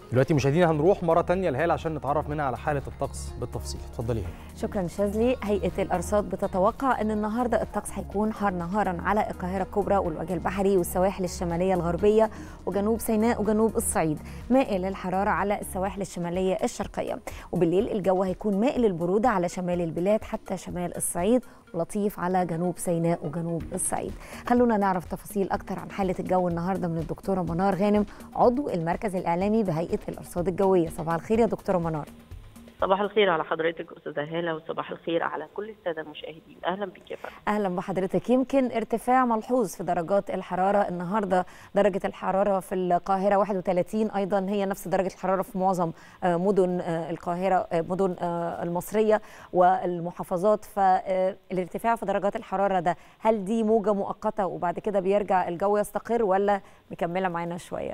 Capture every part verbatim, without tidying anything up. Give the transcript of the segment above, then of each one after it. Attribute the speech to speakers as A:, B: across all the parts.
A: دلوقتي مشاهدينا هنروح مرة تانية لهالة عشان نتعرف منها على حالة الطقس بالتفصيل. اتفضلي هالة.
B: شكرا شاذلي. هيئة الأرصاد بتتوقع أن النهاردة الطقس هيكون حار نهارا على القاهرة الكبرى والوجه البحري والسواحل الشمالية الغربية وجنوب سيناء وجنوب الصعيد، مائل الحرارة على السواحل الشمالية الشرقية، وبالليل الجو هيكون مائل البرودة على شمال البلاد حتى شمال الصعيد، ولطيف على جنوب سيناء وجنوب الصعيد. خلونا نعرف تفاصيل أكتر عن حالة الجو النهاردة من الدكتورة منار غانم، عضو المركز الإعلامي بهيئة الأرصاد الجوية. صباح الخير يا دكتورة منار.
C: صباح الخير على حضرتك أستاذة هالة، وصباح الخير على كل السادة المشاهدين. أهلا بك يا فندم.
B: أهلا بحضرتك. يمكن ارتفاع ملحوظ في درجات الحرارة النهاردة، درجة الحرارة في القاهرة واحد وثلاثين، أيضا هي نفس درجة الحرارة في معظم مدن القاهرة، مدن المصرية والمحافظات. فالارتفاع في درجات الحرارة ده هل دي موجة مؤقتة وبعد كده بيرجع الجو يستقر ولا مكملة معانا شوية؟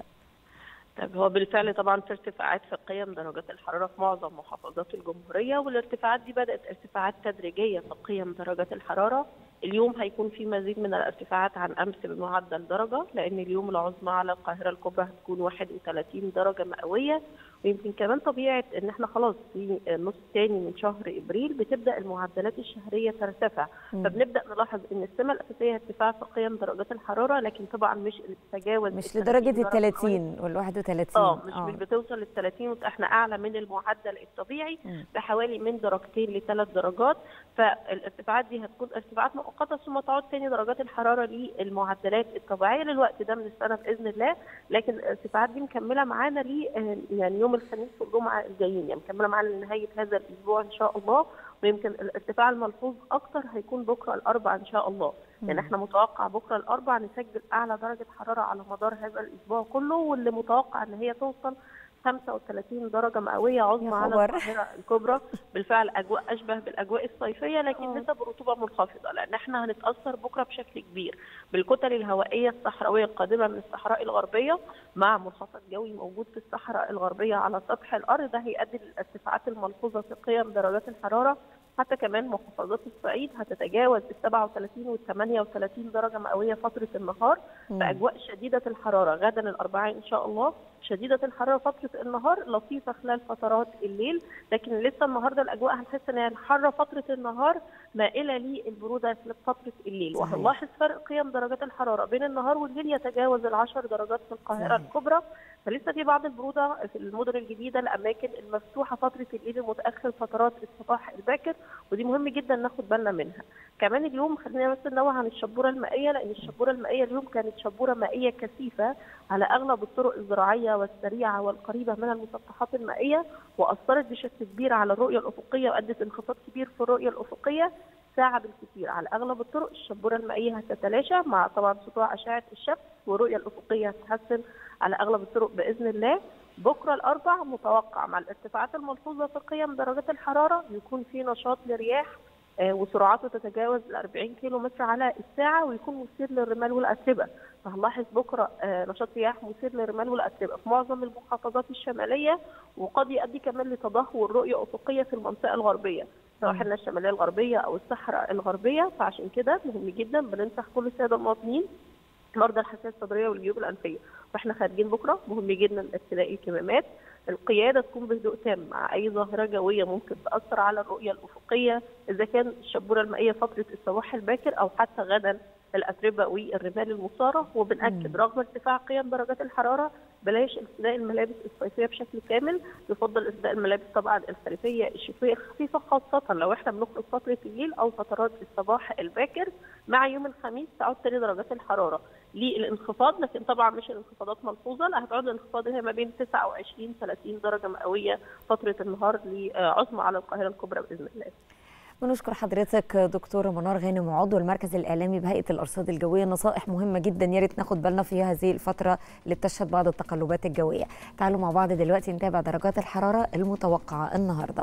C: طيب هو بالفعل طبعا في ارتفاعات في قيم درجات الحراره في معظم محافظات الجمهوريه، والارتفاعات دي بدات ارتفاعات تدريجيه في قيم درجات الحراره. اليوم هيكون في مزيد من الارتفاعات عن امس بمعدل درجه، لان اليوم العظمى على القاهره الكبرى هتكون واحد وثلاثين درجه مئويه، ويمكن كمان طبيعه ان احنا خلاص في النص الثاني من شهر ابريل بتبدا المعدلات الشهريه ترتفع، م. فبنبدا نلاحظ ان السمه الاساسيه ارتفاع في قيم درجات الحراره، لكن طبعا مش تتجاوز
B: مش لدرجه ال ثلاثين وال واحد وثلاثين.
C: اه مش أوه. مش بتوصل لل ثلاثين، احنا اعلى من المعدل الطبيعي م. بحوالي من درجتين لثلاث درجات. فالارتفاعات دي هتكون ارتفاعات مؤقته ثم تعود ثاني درجات الحراره للمعدلات الطبيعيه للوقت ده من السنه باذن الله، لكن الارتفاعات دي مكمله معانا ل يعني يوم الخميس والجمعه الجايين، يعني مكمله معانا لنهايه هذا الاسبوع ان شاء الله. ويمكن الارتفاع الملحوظ اكتر هيكون بكره الاربعاء ان شاء الله، يعني احنا متوقع بكره الاربعاء نسجل اعلى درجه حراره على مدار هذا الاسبوع كله، واللي متوقع ان هي توصل خمسة وثلاثين درجه مئويه عظمى على القاهره الكبرى. بالفعل اجواء اشبه بالاجواء الصيفيه، لكن نسب رطوبه منخفضه، لان احنا هنتاثر بكره بشكل كبير بالكتل الهوائيه الصحراويه القادمه من الصحراء الغربيه، مع منخفض جوي موجود في الصحراء الغربيه على سطح الارض. ده هيؤدي للارتفاعات الملحوظه في قيم درجات الحراره، حتى كمان محافظات الصعيد هتتجاوز ال سبعة وثلاثين وال ثمانية وثلاثين درجه مئويه فتره النهار، باجواء شديده الحراره. غدا الاربعاء ان شاء الله شديده الحراره فتره النهار، لطيفه خلال فترات الليل، لكن لسه النهارده الاجواء هنحس ان هي الحاره فتره النهار مائله للبروده في فتره الليل. وهنلاحظ فرق قيم درجات الحراره بين النهار والليل يتجاوز العشر درجات في القاهره الكبرى، فلسه في بعض البروده في المدن الجديده، الاماكن المفتوحه فتره الليل المتاخر فترات الصباح الباكر، ودي مهم جدا ناخد بالنا منها. كمان اليوم خلينا بس ننوه عن الشبوره المائيه، لان الشبوره المائيه اليوم كانت شبوره مائيه كثيفه على اغلب الطرق الزراعيه والسريعه والقريبه من المسطحات المائيه، واثرت بشكل كبير على الرؤيه الافقيه وادت انخفاض كبير في الرؤيه الافقيه. ساعه بالكثير على اغلب الطرق الشبوره المائيه هتتلاشى مع طبعا سطوع اشعه الشمس، والرؤيه الافقيه هتتحسن على اغلب الطرق باذن الله. بكره الاربعاء متوقع مع الارتفاعات الملحوظه في قيم درجات الحراره يكون في نشاط لرياح آه وسرعاته تتجاوز ال أربعين كيلو متر على الساعه، ويكون مثير للرمال والاتربه. فهنلاحظ بكره آه نشاط رياح مثير للرمال والاتربه في معظم المحافظات الشماليه، وقد يؤدي كمان لتدهور رؤيه افقيه في المنطقه الغربيه سواء احنا الشماليه الغربيه او الصحراء الغربيه. فعشان كده مهم جدا بننصح كل الساده المواطنين مرضى الحساسيه الصدريه والجيوب الانفيه واحنا خارجين بكره مهم جدا ارتداء الكمامات، القياده تكون بهدوء تام مع اي ظاهره جويه ممكن تاثر على الرؤيه الافقيه، اذا كان الشبوره المائيه فتره الصباح الباكر او حتى غدا الاتربه والرمال المثاره. وبنأكد رغم ارتفاع قيم درجات الحراره بلاش ارتداء الملابس الصيفيه بشكل كامل، يفضل ارتداء الملابس طبعا الخريفيه الشتويه الخفيفه، خاصه لو احنا بنخرج فتره الليل او فترات الصباح الباكر. مع يوم الخميس تعود تاني درجات الحراره للانخفاض، لكن طبعا مش الانخفاضات ملحوظه، لا هتعود الانخفاض هي ما بين تسعة وعشرين ثلاثين درجه مئويه فتره النهار لعظمى على القاهره الكبرى باذن الله.
B: ونشكر حضرتك دكتوره منار غانم، عضو المركز الاعلامي بهيئه الارصاد الجويه. نصائح مهمه جدا يا ريت ناخد بالنا فيها هذه الفتره اللي بتشهد بعض التقلبات الجويه. تعالوا مع بعض دلوقتي نتابع درجات الحراره المتوقعه النهارده.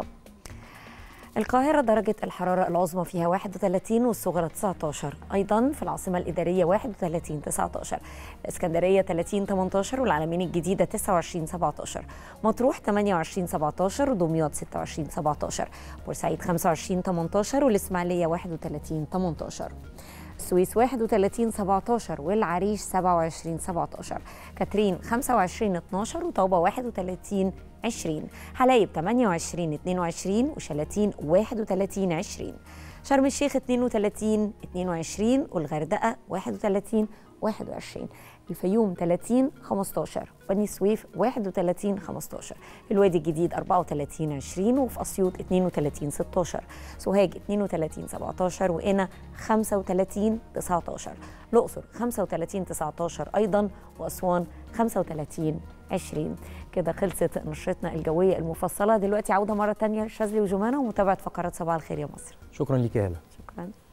B: القاهرة درجة الحرارة العظمى فيها واحد وثلاثين والصغرى تسعة عشر، أيضا في العاصمة الإدارية واحد وثلاثين تسعة عشر، الإسكندرية ثلاثين ثمانية عشر، والعلمين الجديدة تسعة وعشرين سبعة عشر، مطروح ثمانية وعشرين سبعة عشر، ودمياط ستة وعشرين سبعة عشر، بورسعيد خمسة وعشرين ثمانية عشر، والإسماعيلية واحد وثلاثين ثمانية عشر. السويس واحد وثلاثين سبعتاشر والعريش سبعة وعشرين سبعتاشر، كاترين خمسة وعشرين اتناشر وطوبة واحد وثلاثين عشرين، حلايب ثمانية وعشرين اتنين وعشرين وشلاتين واحد وثلاثين عشرين، شرم الشيخ اثنين وثلاثين اتنين وعشرين والغردقة واحد وثلاثين واحد وعشرين، الفيوم ثلاثين خمستاشر، بني سويف واحد وثلاثين خمستاشر، الوادي الجديد أربعة وثلاثين عشرين وفي أسيوط اثنين وثلاثين ستاشر، سوهاج اثنين وثلاثين سبعتاشر وقنا خمسة وثلاثين تسعتاشر، الأقصر خمسة وثلاثين تسعتاشر أيضا وأسوان خمسة وثلاثين عشرين. كده خلصت نشرتنا الجوية المفصلة. دلوقتي عودة مرة تانية لشاذلي وجمانة ومتابعة فقرات صباح الخير يا مصر.
A: شكرا ليك يا هلا.
B: شكرا.